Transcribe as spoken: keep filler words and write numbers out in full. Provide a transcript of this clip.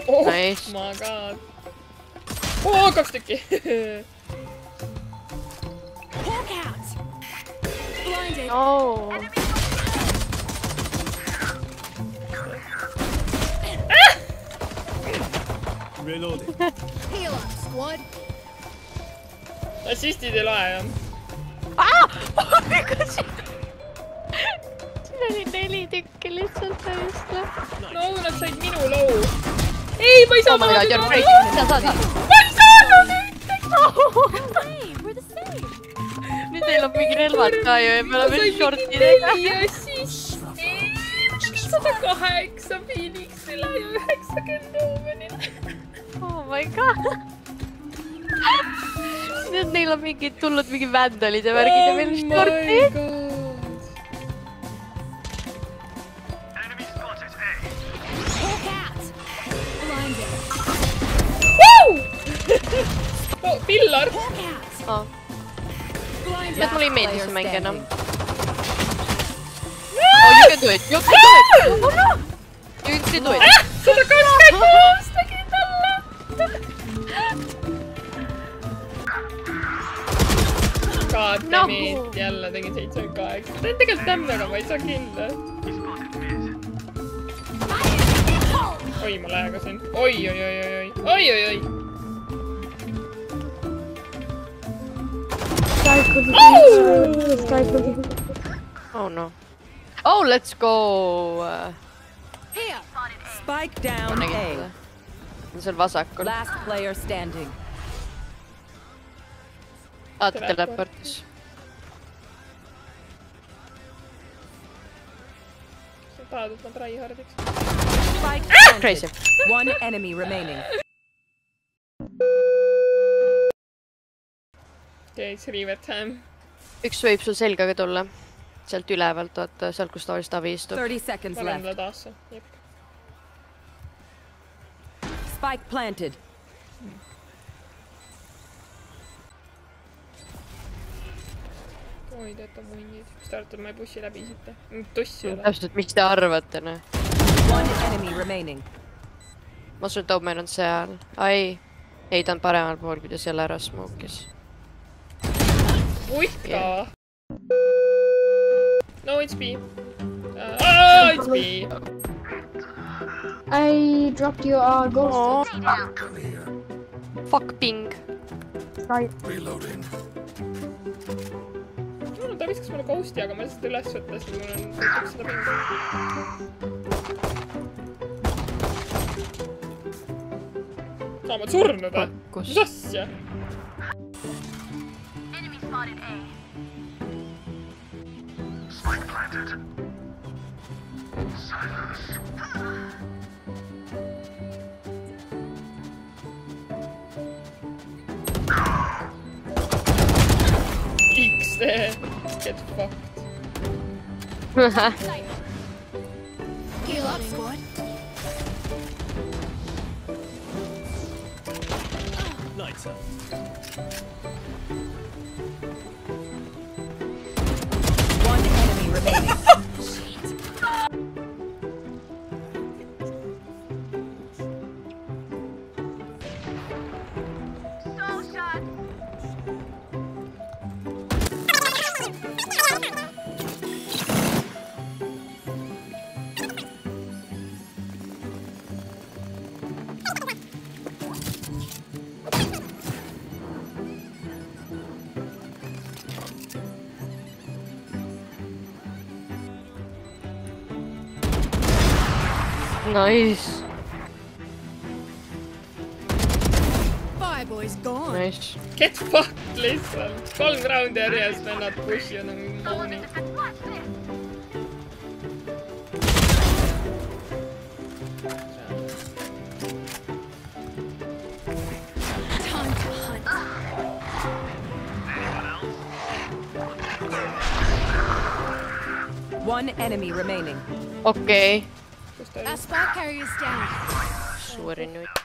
Oh nice. my god. Oo, kaks tükki. Oh. Reloading. Heal up, squad. Assistid ei loe, jah. Ah! Siin oli neli tükki lihtsalt täiesti. No, nad said minu loo. Ei, ma ei saa ma teha loo. Sa saad. Ma ei saa loo. Nüüd teil on mingi relvad ka ju ja me oleme shortidega. Ja siis sada kaheksa Phoenixile ja üheksakümmend Omenile. Oh my god. Nüüd neil on mingid tulnud mingi vandalid ja värgid ja meil on shortid. Oh, pillar! Oh. Nüüd mulle ei meeldi see mäng enam. Oh, you can do it! You can do it! You can do it! sada kakskümmend kuus tegin talle! God damn it! Jälle tegin seitsekümmend kaheksa. Ta on tegelikult tämmi, aga ma ei saa kinni. Oi, ma lähegasin. Oi, oi, oi, oi, oi. Oi, oi, oi. Oh no. Oh, let's go! Spike down A. See on vasakul. Last player standing. Ah, ta teleportis. Sa tahad, et ma tryhardiks. Spike Crazy. One enemy remaining. Okay, it's river time. Üks võib sul selgaga tulla. Sealt ülevalt, vaata, sealt kus tavaliselt avi istub. thirty seconds Ma lähen left. talle taasse. Jep. Spike planted. Oi, teeta munnid. Mis te arvate, et ma ei bussi läbi siit? Tossi ole. Täpselt, mis te arvate, ne? One enemy remaining. Ma usun, et Omen on seal. Ai. Ei, ta on paremal pool, kuidas jälle ära smoke'is. Uika! No, it's B. Uh, oh, it's B. I dropped you a ghost. Fuck ping. Reloading. No, ta viskas mulle ghosti, aga ma lihtsalt üles võttes, mul on kõik seda pingi. Saamad surnud, või? Mis asja? Spike planted. Silence. X D. Get fucked. Heal up, squad. Lights up. One enemy remaining. Nice. Fireboy's gone. Nice. Get fucked lihtsalt. Kolm raundi järjest vennad pushi on mooni. Time to hunt. One enemy remaining. Okei. Kus ta Our oli? spike carrier's down. Suuri nüüd.